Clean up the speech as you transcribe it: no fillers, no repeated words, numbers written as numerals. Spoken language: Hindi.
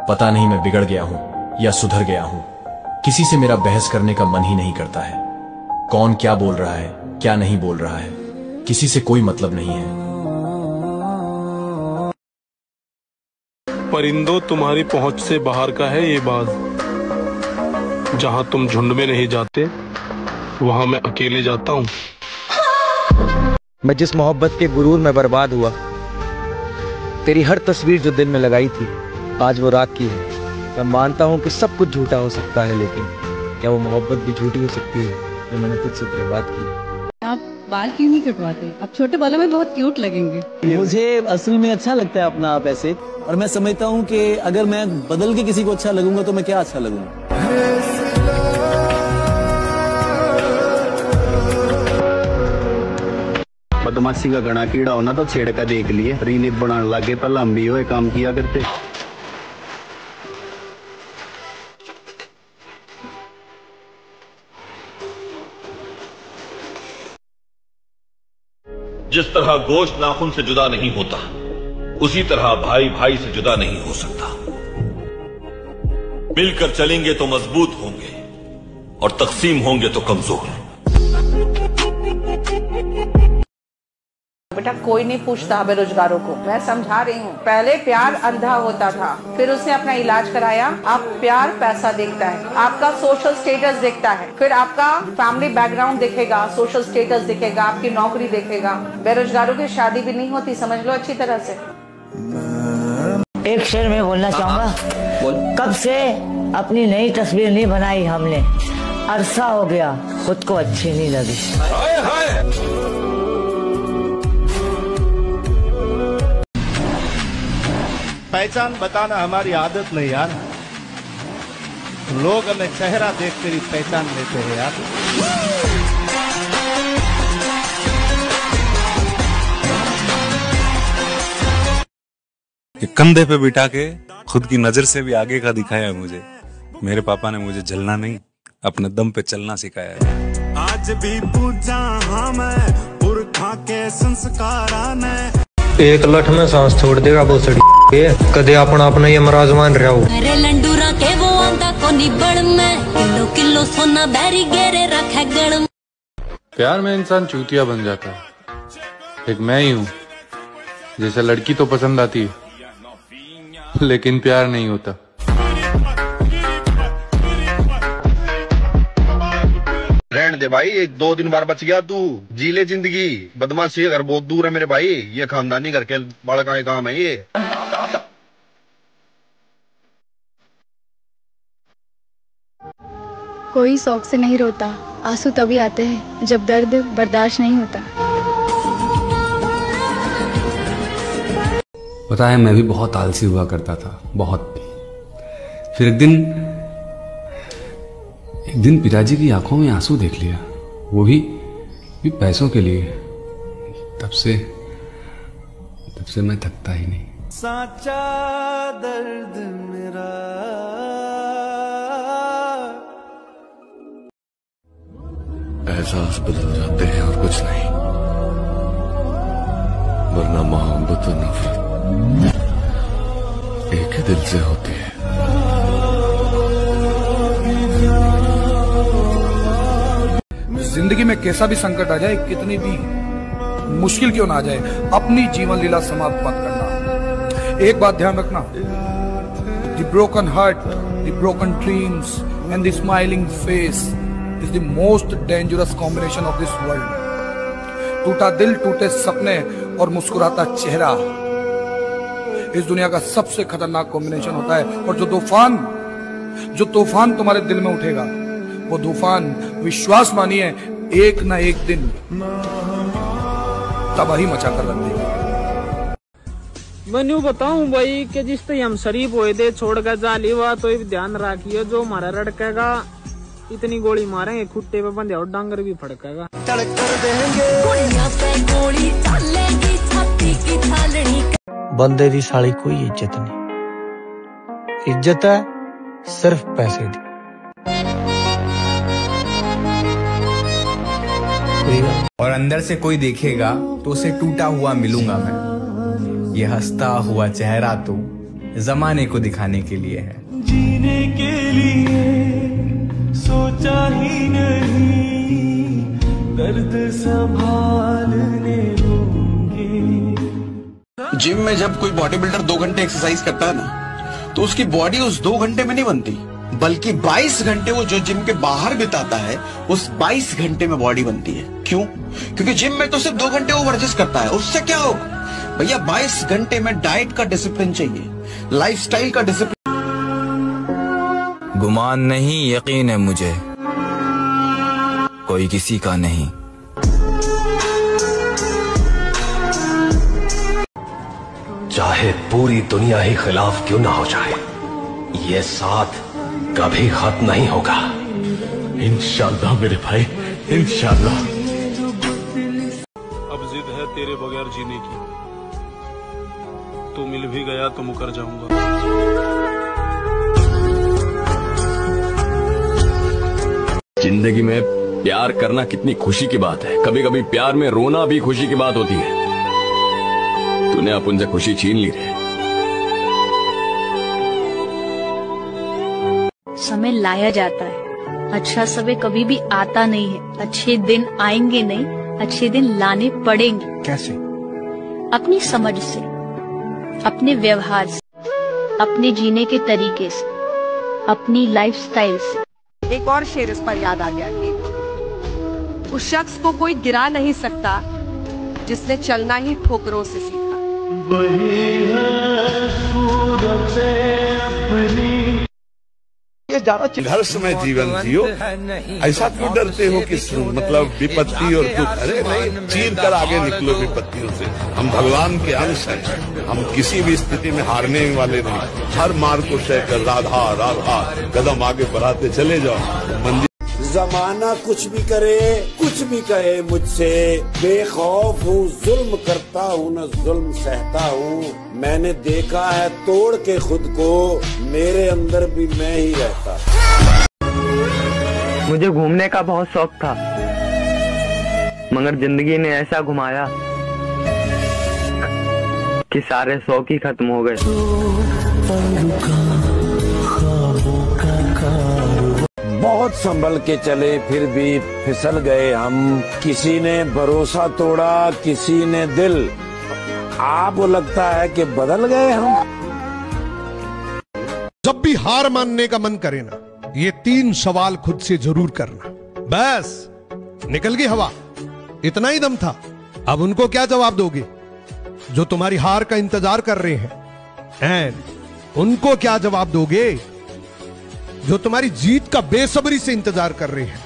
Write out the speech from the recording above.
पता नहीं मैं बिगड़ गया हूं या सुधर गया हूं। किसी से मेरा बहस करने का मन ही नहीं करता है। कौन क्या बोल रहा है, क्या नहीं बोल रहा है, किसी से कोई मतलब नहीं है। परिंदों, तुम्हारी पहुंच से बाहर का है ये बाज। जहां तुम झुंड में नहीं जाते, वहां मैं अकेले जाता हूं। मैं जिस मोहब्बत के गुरूर में बर्बाद हुआ, तेरी हर तस्वीर जो दिल में लगाई थी, आज वो राख की है। मैं मानता हूँ कि सब कुछ झूठा हो सकता है, लेकिन क्या वो मोहब्बत भी झूठी हो सकती है जो मैंने तुझसे बर्बाद की। आप बाल क्यों नहीं कटवाते? आप छोटे बालों में बहुत क्यूट लगेंगे। मुझे असल में अच्छा लगता है अपना आप ऐसे, और मैं समझता हूँ कि अगर मैं बदल के किसी को अच्छा लगूंगा तो मैं क्या अच्छा लगूंगा। बदमाशी का घना कीड़ा होना तो छेड़ का देख लिए। रीनित बनाने लगे, पहले हम भी वो काम किया करते। जिस तरह गोश्त नाखून से जुदा नहीं होता, उसी तरह भाई भाई से जुदा नहीं हो सकता। मिलकर चलेंगे तो मजबूत होंगे और तकसीम होंगे तो कमजोर। बेटा, कोई नहीं पूछता बेरोजगारों को। मैं समझा रही हूँ, पहले प्यार अंधा होता था, फिर उसने अपना इलाज कराया। अब प्यार पैसा देखता है, आपका सोशल स्टेटस देखता है, फिर आपका फैमिली बैकग्राउंड देखेगा, सोशल स्टेटस देखेगा, आपकी नौकरी देखेगा। बेरोजगारों की शादी भी नहीं होती, समझ लो अच्छी तरह से। एक शेर में बोलना चाहूंगा, कब से अपनी नई तस्वीर नहीं बनाई हमने, अरसा हो गया खुद को अच्छी नहीं लगी। पहचान बताना हमारी आदत नहीं यार, लोग हमें चेहरा देख कर ही पहचान लेते हैं यार। कंधे पे बिठा के खुद की नजर से भी आगे का दिखाया है मुझे। मेरे पापा ने मुझे जलना नहीं, अपने दम पे चलना सिखाया है। आज भी पूजा हमें पुरखा के संस्कारा ने। एक लठ में सांस छोड़ देगा वो सड़ी कदे अपना अपना ये मराज मान रहा हो। लंडूरा के वो आंदा को निबड़ में किलो किलो सोना बैरी गेरे रखे गड़। प्यार में इंसान चूतिया बन जाता है। एक मैं ही हूँ, जैसे लड़की तो पसंद आती है, लेकिन प्यार नहीं होता। रहने दे भाई, 2 दिन बार बच गया तू, जी ले जिंदगी। बदमाशी घर बहुत दूर है मेरे भाई, ये खानदानी घर के बड़ा काम है ये। कोई शौक से नहीं रोता, आंसू तभी आते हैं जब दर्द बर्दाश्त नहीं होता। पता है, मैं भी बहुत आलसी हुआ करता था, बहुत। फिर एक दिन पिताजी की आंखों में आंसू देख लिया, वो भी पैसों के लिए। तब से मैं थकता ही नहीं। साचा दर्द मेरा एहसास बदल जाते हैं और कुछ नहीं, वरना मोहब्बत और नफरत एक ही दिल से होती है। जिंदगी में कैसा भी संकट आ जाए, कितनी भी मुश्किल क्यों ना आ जाए, अपनी जीवन लीला समाप्त मत करना। एक बात ध्यान रखना, the broken heart, the broken dreams and the smiling face is the most dangerous combination of this world. टूटा दिल, टूटे सपने और मुस्कुराता चेहरा इस दुनिया का सबसे खतरनाक कॉम्बिनेशन होता है। और जो तूफान तुम्हारे दिल में उठेगा, वो तूफान, विश्वास मानिए, एक ना एक दिन तबाही मचा कर रख देगा। मैं बताऊं भाई कि जिस तरह हम शरीफ हुए थे छोड़ कर जाली हुआ, तो ध्यान रखिए जो हमारा रड़केगा इतनी गोली मारेंगे खुट्टे पे बंदे और डांगर भी फड़केगा। बंदे दी साली कोई इज्जत नहीं, इज्जत है सिर्फ पैसे दी। और अंदर से कोई देखेगा तो उसे टूटा हुआ मिलूंगा मैं। ये हंसता हुआ चेहरा तो जमाने को दिखाने के लिए है। जीने के लिए सोचा ही नहीं, दर्द संभालने होंगे। जिम में जब कोई बॉडी बिल्डर 2 घंटे एक्सरसाइज करता है ना, तो उसकी बॉडी उस 2 घंटे में नहीं बनती, बल्कि 22 घंटे वो जो जिम के बाहर बिताता है, उस 22 घंटे में बॉडी बनती है। क्यों? क्योंकि जिम में तो सिर्फ 2 घंटे वो वर्जिश करता है, उससे क्या होगा भैया? 22 घंटे में डाइट का डिसिप्लिन चाहिए, लाइफस्टाइल का डिसिप्लिन। गुमान नहीं, यकीन है मुझे, कोई किसी का नहीं। चाहे पूरी दुनिया ही खिलाफ क्यों ना हो जाए, ये साथ कभी खत्म नहीं होगा। इंशाअल्लाह मेरे भाई, इंशाअल्लाह। अब जिद है तेरे बगैर जीने की, तू मिल भी गया तो मुकर जाऊंगा। जिंदगी में प्यार करना कितनी खुशी की बात है। कभी कभी प्यार में रोना भी खुशी की बात होती है। तूने अब उनसे खुशी छीन ली रे। समय लाया जाता है, अच्छा समय कभी भी आता नहीं है। अच्छे दिन आएंगे नहीं, अच्छे दिन लाने पड़ेंगे। कैसे? अपनी समझ से, अपने व्यवहार से, अपने जीने के तरीके से, अपनी लाइफस्टाइल से। एक और शेर इस पर याद आ गया कि उस शख्स को कोई गिरा नहीं सकता जिसने चलना ही ठोकरों से सीखा। ये ज्यादा संघर्ष में जीवन जियो, ऐसा क्यों डरते हो कि मतलब विपत्ति और दुख? अरे नहीं, चीर कर आगे निकलो विपत्तियों से। हम भगवान के अंश हैं, हम किसी भी स्थिति में हारने वाले नहीं। हर मार को सह कर राधा राधा कदम आगे बढ़ाते चले जाओ। मंदिर जमाना कुछ भी करे, कुछ भी कहे मुझसे, बेखौफ हूँ, जुल्म करता हूँ न जुल्म सहता हूँ। मैंने देखा है तोड़ के खुद को, मेरे अंदर भी मैं ही रहता। मुझे घूमने का बहुत शौक था, मगर जिंदगी ने ऐसा घुमाया कि सारे शौक ही खत्म हो गए। बहुत संभल के चले, फिर भी फिसल गए हम। किसी ने भरोसा तोड़ा, किसी ने दिल। आपको लगता है कि बदल गए हम? जब भी हार मानने का मन करे ना, ये 3 सवाल खुद से जरूर करना। बस निकल गई हवा, इतना ही दम था। अब उनको क्या जवाब दोगे जो तुम्हारी हार का इंतजार कर रहे हैं? एंड उनको क्या जवाब दोगे जो तुम्हारी जीत का बेसब्री से इंतजार कर रहे हैं?